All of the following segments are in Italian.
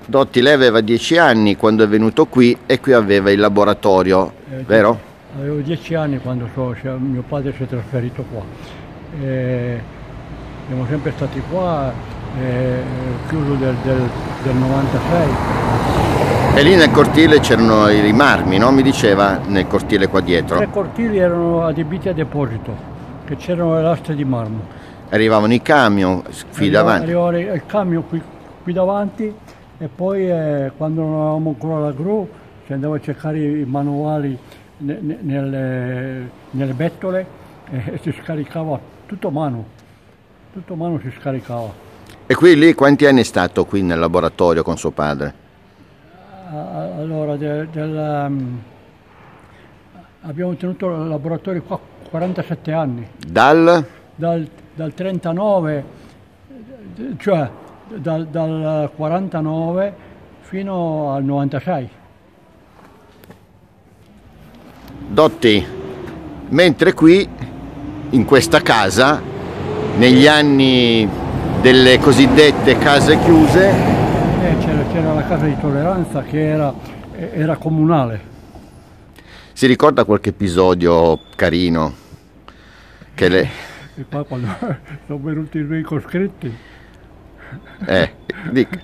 Dotti, lei aveva 10 anni quando è venuto qui e qui aveva il laboratorio, vero? Avevo 10 anni quando mio padre si è trasferito qua. Siamo sempre stati qua, chiuso del 96. E lì nel cortile c'erano i marmi, no? Mi diceva, nel cortile qua dietro. 3 cortili erano adibiti a deposito, che c'erano le lastre di marmo. Arrivavano i camion qui davanti. Arrivava il camion qui davanti e poi quando non avevamo ancora la gru si andava a cercare i manuali nelle bettole e si scaricava tutto a mano si scaricava. E qui lì quanti anni è stato qui nel laboratorio con suo padre? Allora, abbiamo tenuto il laboratorio qua 47 anni. Dal 39, cioè dal 49 fino al 96. Dotti, mentre qui, in questa casa, negli anni delle cosiddette case chiuse, c'era la casa di tolleranza che era comunale. Si ricorda qualche episodio carino? Che le... E poi quando sono venuti i miei coscritti. Dica.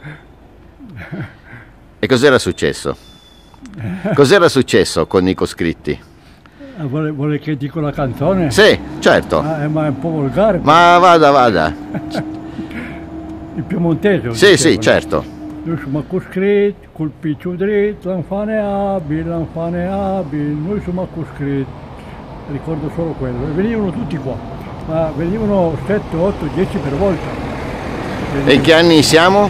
E cos'era successo? Cos'era successo con i coscritti? Vuole che dico la canzone? Sì, certo. Ma è un po' volgare. Ma vada. Il piemontese. Sì, sì, certo. Noi siamo coscritti, col piccio dritto, l'anfane abile, noi siamo coscritti. Ricordo solo quello. E venivano tutti qua, ma venivano 7, 8, 10 per volta. E in che anni siamo?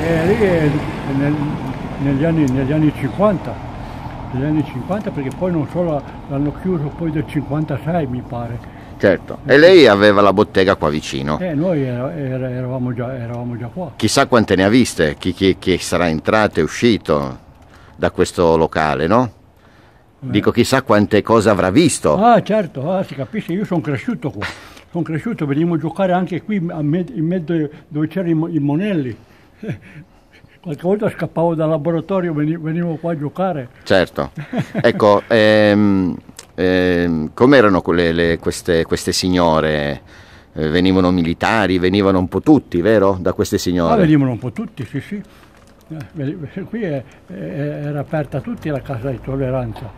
Negli anni 50. Negli anni 50, perché poi non solo l'hanno chiuso poi del 56 mi pare. Certo. E lei aveva la bottega qua vicino? Noi eravamo già qua. Chissà quante ne ha viste, chi sarà entrato e uscito da questo locale, no? Dico, chissà quante cose avrà visto. Ah, certo, si capisce, io sono cresciuto qua. Sono cresciuto, venivo a giocare anche qui in mezzo dove c'erano i monelli. Qualche volta scappavo dal laboratorio, venivo qua a giocare. Certo. Ecco, com'erano queste signore? Venivano militari, venivano un po' tutti, vero? Da queste signore? Venivano un po' tutti, sì. Qui era aperta a tutti la casa di tolleranza.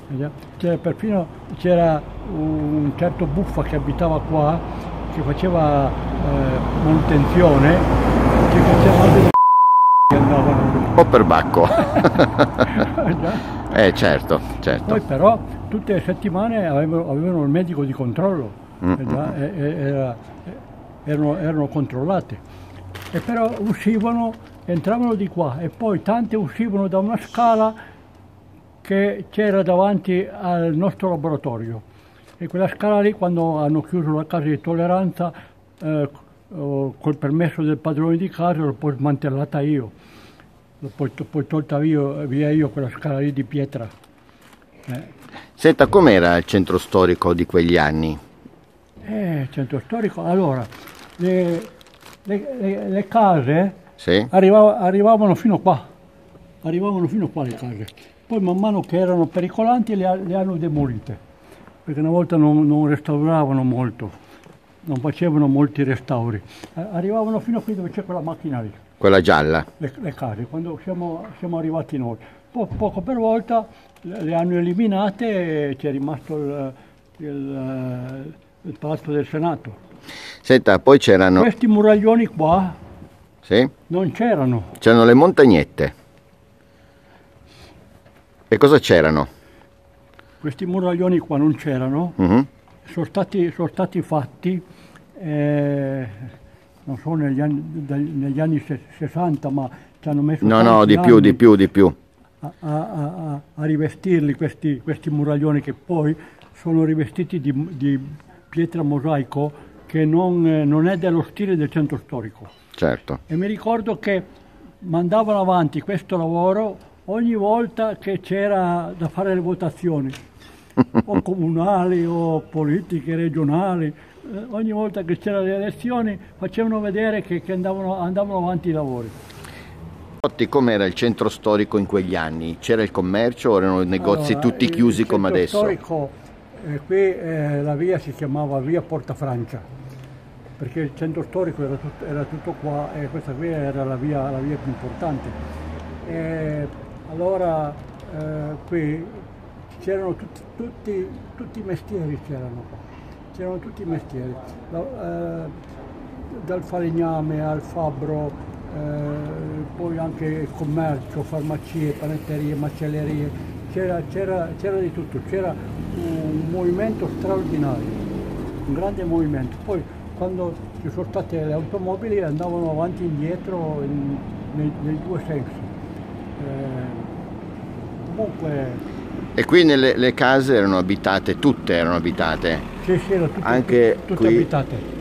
C'era un certo Buffa che abitava qua, che faceva manutenzione, che faceva delle che andavano. Un po' per bacco. Certo. Poi però tutte le settimane avevano il medico di controllo, erano controllate. E però entravano di qua e poi tante uscivano da una scala che c'era davanti al nostro laboratorio. E quella scala lì, quando hanno chiuso la casa di tolleranza, col permesso del padrone di casa, l'ho poi smantellata io. L'ho poi tolta via io quella scala lì di pietra. Senta, com'era il centro storico di quegli anni? Centro storico, allora, le case sì? arrivavano fino qua. Arrivavano fino qua le case. Poi man mano che erano pericolanti le hanno demolite, perché una volta non restauravano molto, non facevano molti restauri. Arrivavano fino a qui dove c'è quella macchina lì. Quella gialla? Le case, quando siamo arrivati noi. Poco per volta le hanno eliminate e c'è rimasto il Palazzo del Senato. Senta, poi c'erano... Questi muraglioni qua sì? Non c'erano. C'erano le montagnette. E cosa c'erano? Questi muraglioni qua non c'erano. Sono stati fatti, non so, negli anni 60, ma ci hanno messo di più. A rivestirli questi muraglioni, che poi sono rivestiti di pietra mosaico, che non è dello stile del centro storico. Certo. E mi ricordo che mandavano avanti questo lavoro ogni volta che c'era da fare le votazioni, o comunali o politiche, regionali. Ogni volta che c'erano le elezioni facevano vedere che andavano avanti i lavori. Com'era il centro storico in quegli anni? C'era il commercio o erano negozi tutti chiusi come adesso? Il centro storico, qui la via si chiamava via Portafrancia, perché il centro storico era tutto qua e questa qui era la via più importante. Allora qui c'erano tutti i mestieri, c'erano tutti i mestieri, dal falegname al fabbro. Poi anche commercio, farmacie, panetterie, macellerie, c'era di tutto, c'era un movimento straordinario, un grande movimento. Poi quando ci sono state le automobili andavano avanti e indietro nei due sensi. Comunque... E qui le case erano abitate, tutte erano abitate? Sì, erano tutte abitate.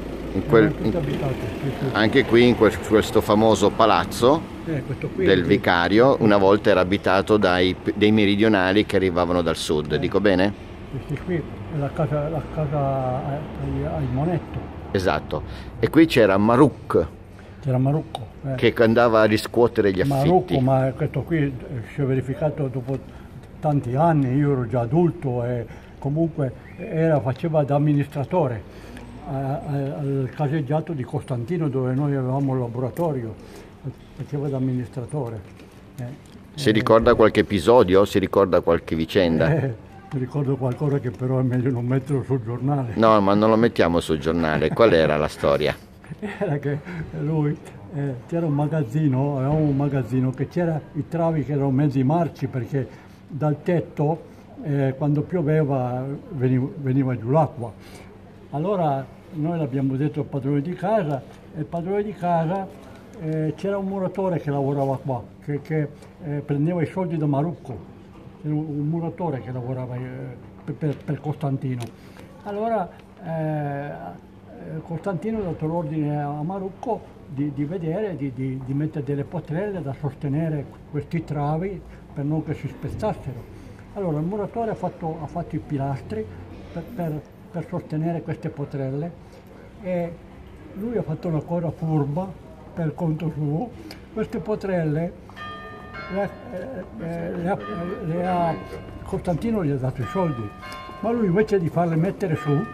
Anche qui in questo famoso palazzo del vicario una volta era abitato dei meridionali che arrivavano dal sud, dico bene? Qui è la casa al Monetto. Esatto, e qui c'era Maruc. C'era Marucco. Che andava a riscuotere gli affitti. Marucco, ma questo qui si è verificato dopo tanti anni, io ero già adulto e comunque faceva da amministratore al caseggiato di Costantino dove noi avevamo il laboratorio, faceva da amministratore. Si ricorda qualche episodio? Si ricorda qualche vicenda? Mi ricordo qualcosa che però è meglio non metterlo sul giornale. No, ma non lo mettiamo sul giornale. Qual era la storia? Era che lui, c'era un magazzino, avevamo un magazzino che c'era i travi che erano mezzi marci perché dal tetto quando pioveva veniva giù l'acqua. Allora noi l'abbiamo detto al padrone di casa e il padrone di casa c'era un muratore che lavorava qua, che prendeva i soldi da Marucco, era un muratore che lavorava per Costantino. Allora Costantino ha dato l'ordine a Marucco di vedere, di mettere delle potrelle da sostenere questi travi per non che si spezzassero. Allora il muratore ha fatto i pilastri per sostenere queste potrelle e lui ha fatto una cosa furba per conto suo. Queste potrelle Costantino gli ha dato i soldi, ma lui invece di farle mettere su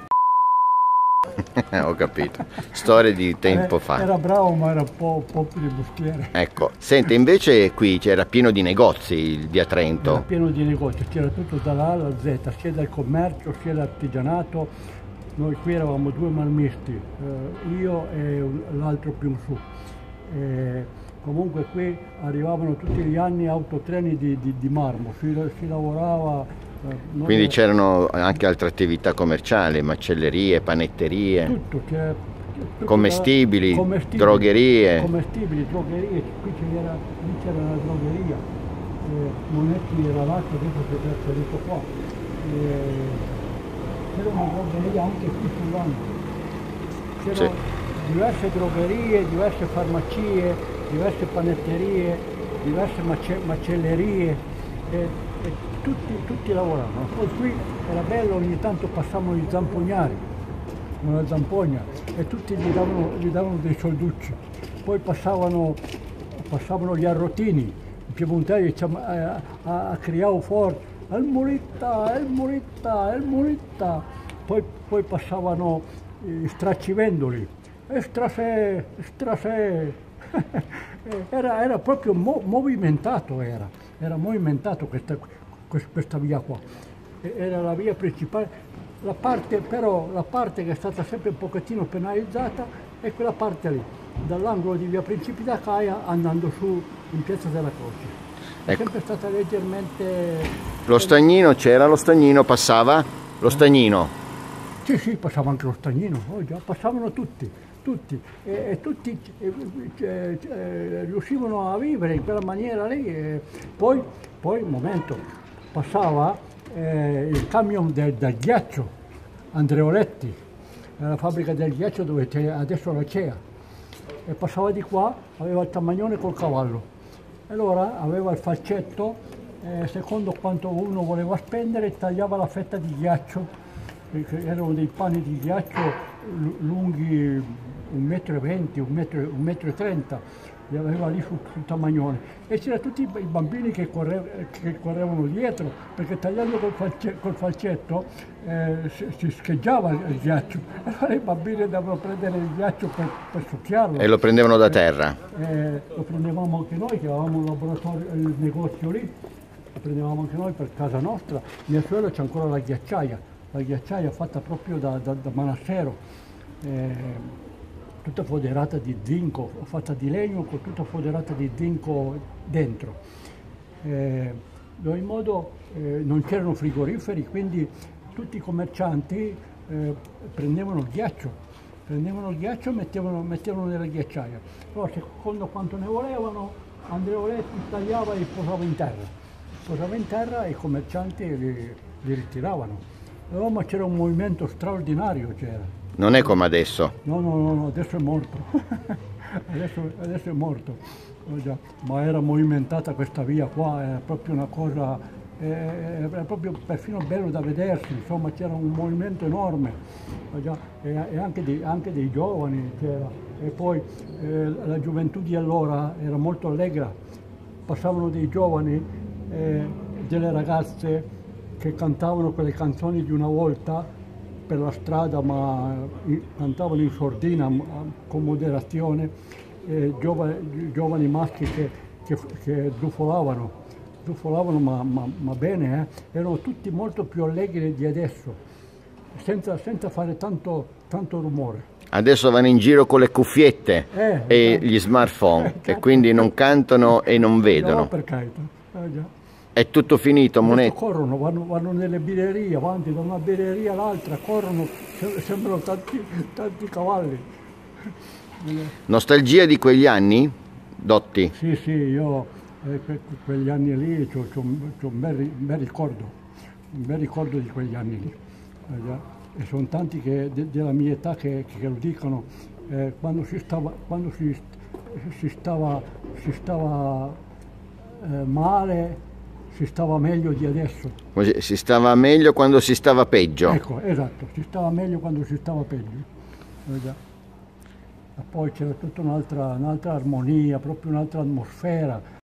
ho capito, storie di tempo fa. Era bravo ma era un po' filibustiere. Ecco, senti, invece qui c'era pieno di negozi via Trento. Era pieno di negozi, c'era tutto dall'A alla Z, sia dal commercio sia dall'artigianato. Noi qui eravamo due malmisti, io e l'altro più in su. Comunque qui arrivavano tutti gli anni autotreni di marmo, si lavorava. Quindi c'erano anche altre attività commerciali, macellerie, panetterie, tutto commestibili, drogherie. Commestibili, drogherie, qui c'era la drogheria, Monetti era là, adesso si è trasferito qua. C'era una drogheria anche qui sull'anno. C'erano diverse drogherie, diverse farmacie, diverse panetterie, diverse macellerie. Tutti lavoravano. Poi qui era bello, ogni tanto passavano gli zampognari, una zampogna, e tutti gli davano dei solducci. Poi passavano gli arrotini, i piemontesi a criare forte, el muritta. Poi passavano i straccivendoli, strasè. Era proprio movimentato, era movimentato questa via qua, era la via principale. La parte che è stata sempre un pochettino penalizzata è quella parte lì, dall'angolo di via Principi d'Acaia andando su in Piazza della Croce. È sempre stata leggermente... Lo Stagnino c'era, lo Stagnino passava? Lo Stagnino? Sì, passava anche lo Stagnino, già, passavano tutti e tutti riuscivano a vivere in quella maniera lì. Poi un momento, passava il camion del ghiaccio, Andreoletti, la fabbrica del ghiaccio dove c'è adesso la CEA, e passava di qua, aveva il tamagnone col cavallo, allora aveva il falcetto, secondo quanto uno voleva spendere tagliava la fetta di ghiaccio, erano dei pani di ghiaccio lunghi 1,20 m, 1,30 m, li aveva lì sul Tamagnone, e c'erano tutti i bambini che correvano dietro, perché tagliando col falcetto si scheggiava il ghiaccio, allora i bambini andavano a prendere il ghiaccio per succhiarlo. E lo prendevano da terra. Lo prendevamo anche noi, che avevamo un laboratorio, il negozio lì, lo prendevamo anche noi per casa nostra. Mia sorella c'è ancora la ghiacciaia fatta proprio da Manassero, tutta foderata di zinco, fatta di legno con tutta foderata di zinco dentro. In modo non c'erano frigoriferi, quindi tutti i commercianti prendevano il ghiaccio e mettevano nella ghiacciaia. Però secondo quanto ne volevano, Andrea Oletti tagliava e posava in terra e i commercianti li ritiravano. Ma c'era un movimento straordinario, c'era. Non è come adesso. No, adesso è morto. adesso è morto. Ma era movimentata questa via qua, era proprio una cosa, era proprio perfino bello da vedersi, insomma c'era un movimento enorme, e anche dei giovani c'era. E poi la gioventù di allora era molto allegra, passavano dei giovani, delle ragazze che cantavano quelle canzoni di una volta per la strada, ma cantavano in sordina, con moderazione, giovani maschi che zufolavano ma bene, erano tutti molto più allegri di adesso, senza fare tanto rumore. Adesso vanno in giro con le cuffiette e gli smartphone e quindi non cantano e non vedono. No, per carità. Già. È tutto finito, Monetti? Corrono, vanno nelle birrerie, avanti da una birreria all'altra, corrono, sembrano tanti cavalli. Nostalgia di quegli anni, Dotti? Sì, io quegli anni lì c'ho un bel ricordo di quegli anni lì. E sono tanti della mia età che lo dicono, quando si stava male, si stava meglio di adesso. Si stava meglio quando si stava peggio. Ecco, esatto, si stava meglio quando si stava peggio. E poi c'era tutta un'altra armonia, proprio un'altra atmosfera.